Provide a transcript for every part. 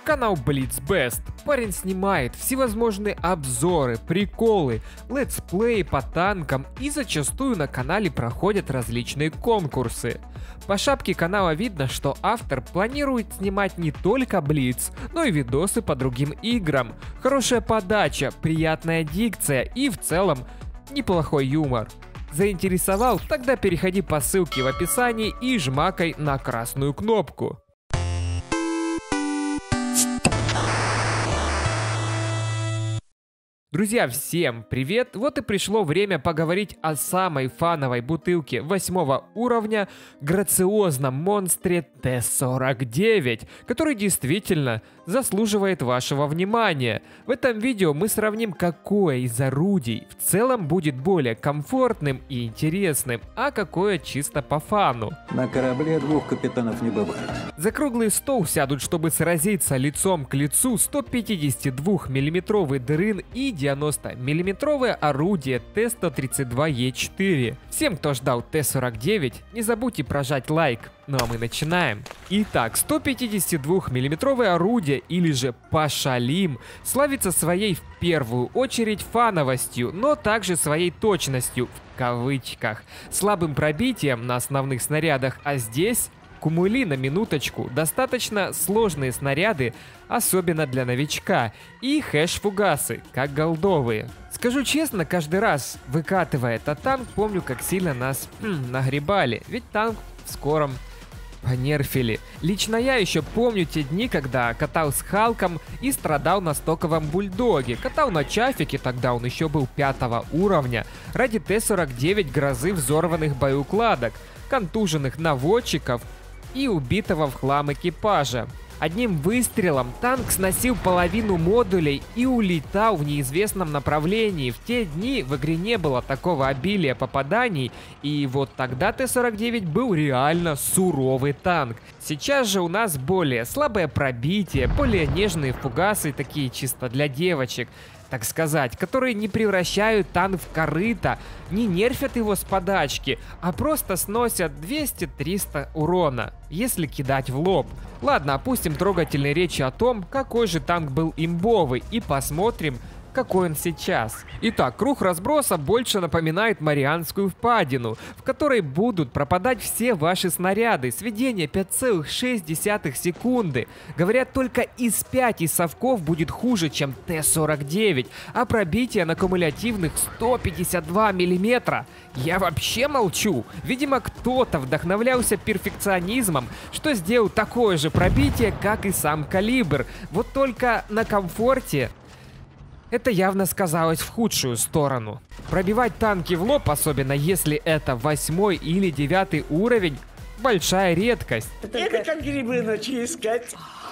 канал Blitz Best. Парень снимает всевозможные обзоры, приколы, летсплеи по танкам, и зачастую на канале проходят различные конкурсы. По шапке канала видно, что автор планирует снимать не только Blitz, но и видосы по другим играм. Хорошая подача, приятная дикция и в целом неплохой юмор. Заинтересовал? Тогда переходи по ссылке в описании и жмакай на красную кнопку. Друзья, всем привет! Вот и пришло время поговорить о самой фановой бутылке 8 уровня, грациозном монстре Т-49, который действительно заслуживает вашего внимания. В этом видео мы сравним, какое из орудий в целом будет более комфортным и интересным, а какое чисто по фану. На корабле двух капитанов не бывает. За круглый стол сядут, чтобы сразиться лицом к лицу 152-мм дрын и 90-мм орудие Т-132Е4. Всем, кто ждал Т-49, не забудьте прожать лайк. Ну а мы начинаем. Итак, 152-мм орудие, или же Пашалим, славится своей в первую очередь фановостью, но также своей точностью, в кавычках, слабым пробитием на основных снарядах, а здесь кумули на минуточку, достаточно сложные снаряды, особенно для новичка, и хэш-фугасы, как голдовые. Скажу честно, каждый раз, выкатывая этот танк, помню, как сильно нас нагребали, ведь танк в скором понерфили. Лично я еще помню те дни, когда катал с Халком и страдал на стоковом бульдоге. Катал на чафике, тогда он еще был 5 уровня, ради Т-49 грозы взорванных боеукладок, контуженных наводчиков и убитого в хлам экипажа. Одним выстрелом танк сносил половину модулей и улетал в неизвестном направлении. В те дни в игре не было такого обилия попаданий, и вот тогда Т-49 был реально суровый танк. Сейчас же у нас более слабое пробитие, более нежные фугасы, такие чисто для девочек, так сказать, которые не превращают танк в корыто, не нерфят его с подачки, а просто сносят 200-300 урона, если кидать в лоб. Ладно, опустим трогательные речи о том, какой же танк был имбовый, и посмотрим, какой он сейчас. Итак, круг разброса больше напоминает Марианскую впадину, в которой будут пропадать все ваши снаряды. Сведение 5,6 секунды. Говорят, только из 5 совков будет хуже, чем Т-49, а пробитие на кумулятивных 152 мм. Я вообще молчу. Видимо, кто-то вдохновлялся перфекционизмом, что сделал такое же пробитие, как и сам калибр. Вот только на комфорте это явно сказалось в худшую сторону. Пробивать танки в лоб, особенно если это 8 или 9 уровень, большая редкость. Это как грибы ночью искать.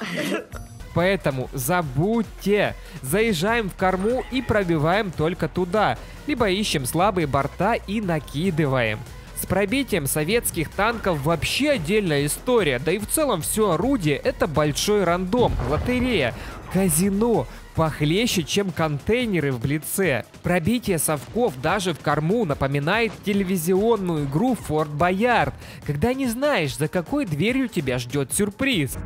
Поэтому забудьте. Заезжаем в корму и пробиваем только туда. Либо ищем слабые борта и накидываем. С пробитием советских танков вообще отдельная история. Да и в целом все орудие это большой рандом, лотерея, казино. Похлеще, чем контейнеры в Блице. Пробитие совков даже в корму напоминает телевизионную игру Форт Боярд, когда не знаешь, за какой дверью тебя ждет сюрприз.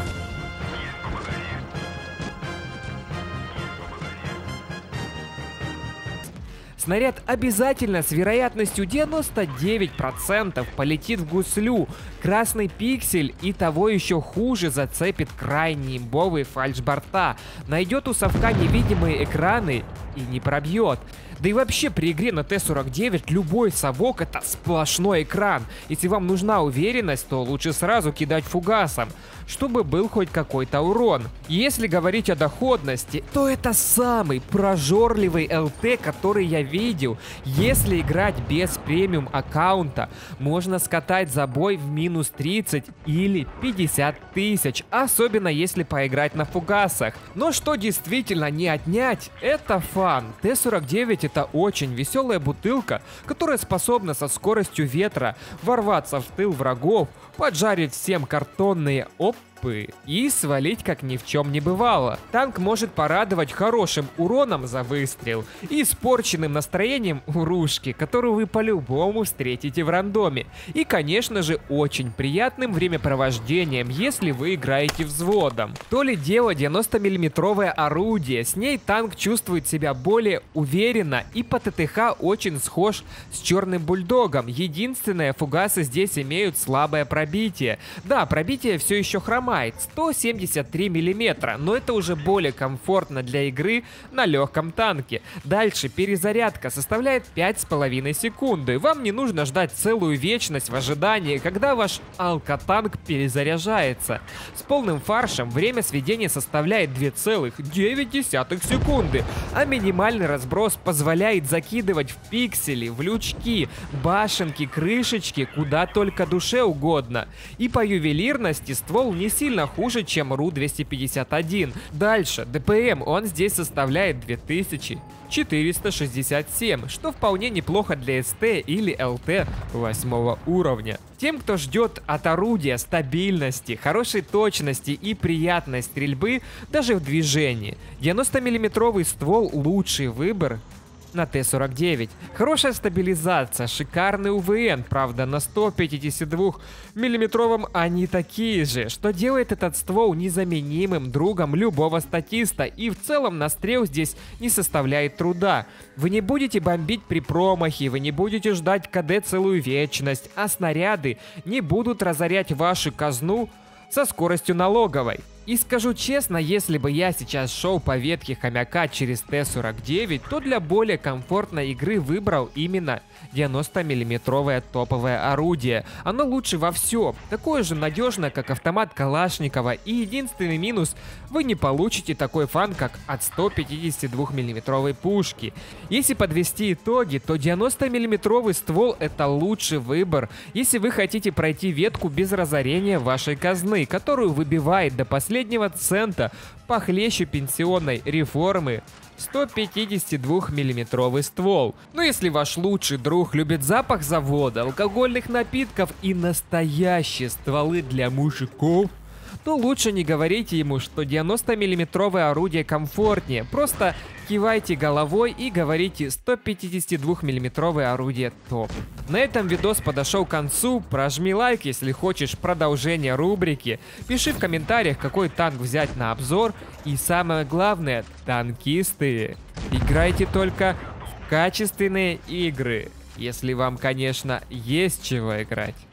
Снаряд обязательно с вероятностью 99% полетит в гуслю. Красный пиксель и того еще хуже зацепит крайне имбовые фальшборта. Найдет у совка невидимые экраны и не пробьет. Да и вообще при игре на Т-49 любой совок это сплошной экран. Если вам нужна уверенность, то лучше сразу кидать фугасом, чтобы был хоть какой-то урон. Если говорить о доходности, то это самый прожорливый ЛТ, который я видел. Если играть без премиум аккаунта, можно скатать за бой в минус 30 или 50 тысяч, особенно если поиграть на фугасах. Но что действительно не отнять, это фан. Т-49 это очень веселая бутылка, которая способна со скоростью ветра ворваться в тыл врагов, поджарить всем картонные топы и свалить как ни в чем не бывало. Танк может порадовать хорошим уроном за выстрел и испорченным настроением урушки, которую вы по-любому встретите в рандоме. И, конечно же, очень приятным времяпровождением, если вы играете взводом. То ли дело 90-мм орудие, с ней танк чувствует себя более уверенно и по ТТХ очень схож с черным бульдогом. Единственное, фугасы здесь имеют слабое пробитие. Да, пробитие все еще хромает, 173 мм, но это уже более комфортно для игры на легком танке. Дальше перезарядка составляет 5,5 секунды. Вам не нужно ждать целую вечность в ожидании, когда ваш алкотанк перезаряжается. С полным фаршем время сведения составляет 2,9 секунды, а минимальный разброс позволяет закидывать в пиксели, в лючки, башенки, крышечки, куда только душе угодно. И по ювелирности ствол не сильно хуже, чем РУ-251. Дальше, ДПМ он здесь составляет 2467, что вполне неплохо для СТ или ЛТ 8 уровня. Тем, кто ждет от орудия стабильности, хорошей точности и приятной стрельбы даже в движении, 90-мм ствол лучший выбор на Т-49. Хорошая стабилизация, шикарный УВН, правда на 152 миллиметровом они такие же, что делает этот ствол незаменимым другом любого статиста, и в целом настрел здесь не составляет труда. Вы не будете бомбить при промахе, вы не будете ждать КД целую вечность, а снаряды не будут разорять вашу казну со скоростью налоговой. И скажу честно, если бы я сейчас шел по ветке хомяка через Т-49, то для более комфортной игры выбрал именно 90-мм топовое орудие. Оно лучше во всем, такое же надежное, как автомат Калашникова, и единственный минус — вы не получите такой фан, как от 152-мм пушки. Если подвести итоги, то 90-мм ствол — это лучший выбор, если вы хотите пройти ветку без разорения вашей казны, которую выбивает до последнего цента похлеще пенсионной реформы 152-мм ствол. Но если ваш лучший друг любит запах завода, алкогольных напитков и настоящие стволы для мужиков, то лучше не говорите ему, что 90-мм орудие комфортнее. Просто кивайте головой и говорите: 152-мм орудие топ. На этом видос подошел к концу. Прожми лайк, если хочешь продолжение рубрики. Пиши в комментариях, какой танк взять на обзор. И самое главное, танкисты, играйте только в качественные игры. Если вам, конечно, есть чего играть.